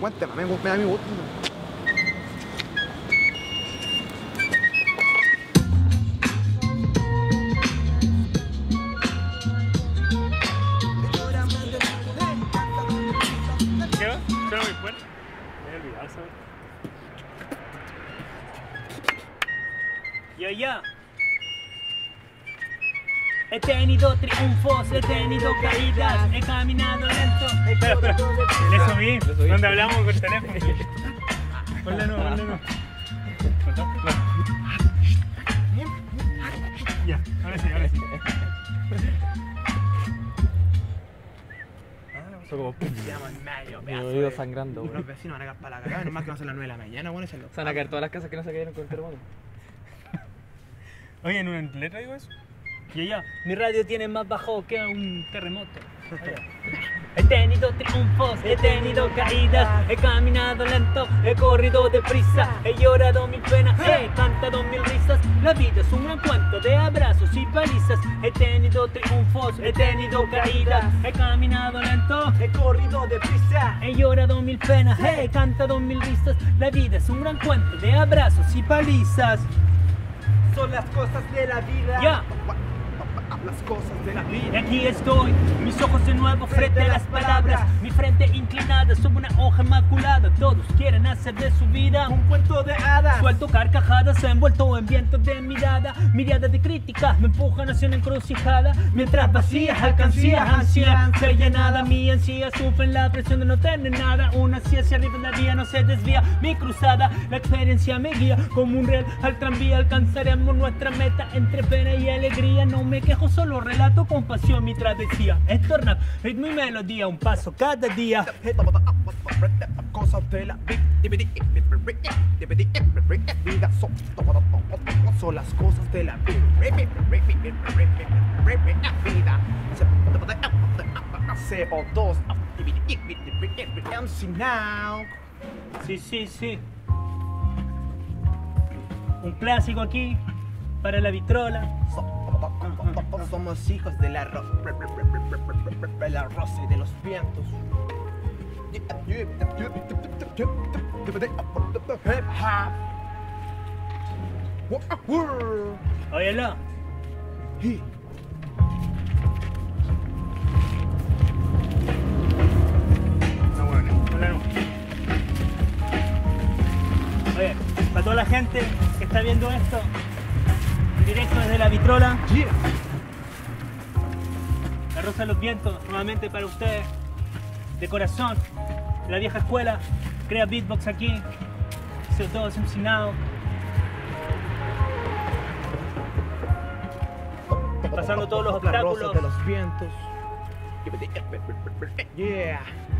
Aguante, me da mi gusto. ¿Qué va? ¿Suena muy fuerte? Me he olvidado, ¿sabes? Ya. He tenido triunfos, he tenido caídas, he caminado lento. Espera. Le subí, donde hablamos por teléfono. Ponle no. Ya, ahora sí. Mi oído sangrando, Los vecinos van a caer para la cagada, nomás que van a ser las 9 de la mañana, bueno, Se van a caer todas las casas que no se cayeron con el terremoto. Oye, ¿en una letra digo eso? Ya. Mi radio tiene más bajo que un terremoto. He tenido triunfos, he tenido caídas, he caminado lento, he corrido deprisa, he llorado mil penas, he cantado mil risas. La vida es un gran cuento de abrazos y palizas. He tenido triunfos, he tenido caídas, he caminado lento, he corrido deprisa, he llorado mil penas, he cantado mil risas. La vida es un gran cuento de abrazos y palizas. Son las cosas de la vida. Ya. Las cosas de la vida. Y aquí estoy, mis ojos de nuevo frente a las palabras, mi frente inclinada sobre una hoja inmaculada. Todos quieren hacer de su vida Un cuento de hadas. suelto carcajadas, envuelto en vientos de mirada. Miradas de críticas me empujan hacia una encrucijada. Mientras vacías alcancías ansían ser llenada. Mi ansía sufre la presión de no tener nada. Una así hacia arriba en la vía no se desvía. Mi cruzada, la experiencia me guía como un riel al tranvía. Alcanzaremos nuestra meta entre pena y alegría. No me quejo, solo relato con pasión mi travesía. Esto es rap, ritmo y melodía, un paso cada día. Cosas de la vida. Son las cosas de la vida. CO2. MC now. Sí. Un clásico aquí para la vitrola. Somos hijos de la rosa y de los vientos. Óyelo. Oye, para toda la gente que está viendo esto en directo desde la vitrola, La Rosa de los Vientos, nuevamente para ustedes, de corazón, la vieja escuela, crea beatbox aquí, CO2 MC Now. Pasando todos los obstáculos. La rosa de los vientos. Yeah.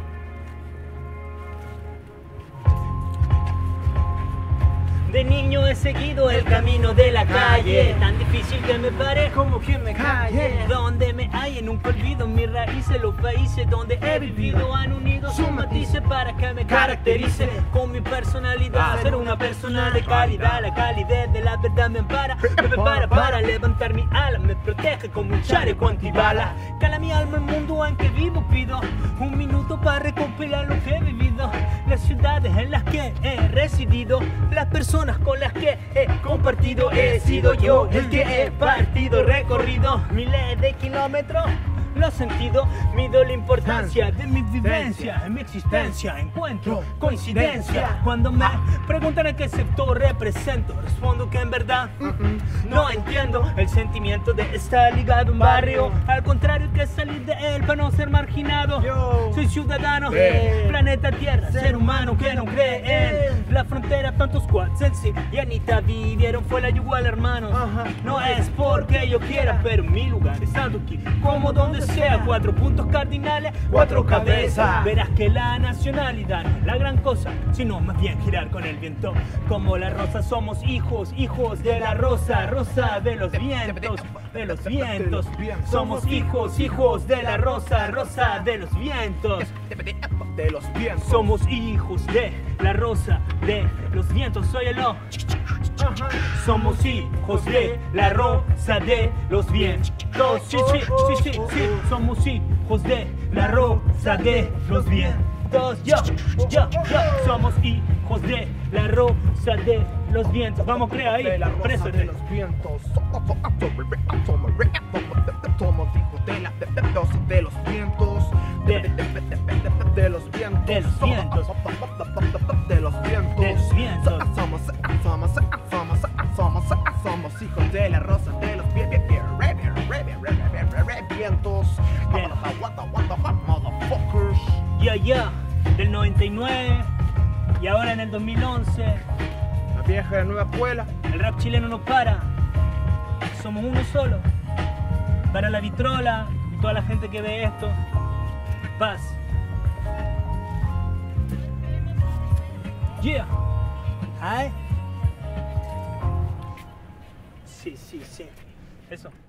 De niño he seguido el camino de la calle, tan difícil que me pare como que me calle. Donde me hay nunca olvido mis raíces, los países donde he vivido han unido sus matices para que me caracterice con mi personalidad. Ser una persona de calidad, la calidez de la verdad me ampara, me prepara para levantar mi ala, me protege como un chaleco antibala. Cala mi alma el mundo en que vivo, pido un minuto para recopilar lo que he vivido, las ciudades en las que he residido, las personas con las que he compartido. He sido yo el que he partido, recorrido miles de kilómetros. Lo he sentido, mido la importancia de mi vivencia, en mi existencia encuentro coincidencia. Cuando me preguntan a qué sector represento, respondo que en verdad no entiendo el sentimiento de estar ligado a un barrio, al contrario que salir de él para no ser marginado. Soy ciudadano, planeta Tierra, ser humano que no cree en la frontera. Tantos squads en sí y Anita vivieron fue la igual, hermanos. No es porque yo quiera, pero mi lugar estando aquí, como donde sea. 4 puntos cardinales, 4 cabezas. Verás que la nacionalidad no es la gran cosa, sino más bien girar con el viento. Como la rosa somos hijos, hijos de la rosa, rosa de los vientos, de los vientos. Somos hijos, hijos de la rosa, rosa de los vientos, de los vientos. Somos hijos de la rosa de los vientos. Soy el O. Somos hijos de la rosa de los vientos. Sí. Somos hijos de la rosa de los vientos. vientos. Yo, somos hijos de la rosa de los vientos. Vamos, crea ahí, De la rosa preso de los vientos. Somos hijos de la rosa de los vientos. De los vientos. De los vientos. De los vientos. De los vientos. Somos hijos de la rosa de los vientos. Motherfuckers. Ya, del 99 y ahora en el 2011. La vieja de nueva escuela. El rap chileno no para. Somos uno solo. Para la vitrola y toda la gente que ve esto. Paz. Yeah. Ay. Sí. Eso.